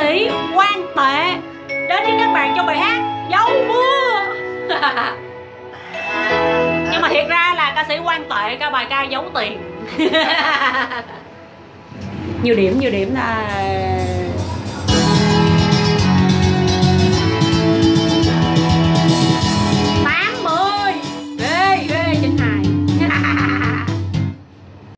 sĩ Quan Tệ đến với các bạn trong bài hát Dấu Mưa. Nhưng mà thiệt ra là ca sĩ Quan Tệ ca bài ca Giấu Tiền. Nhiều điểm ta.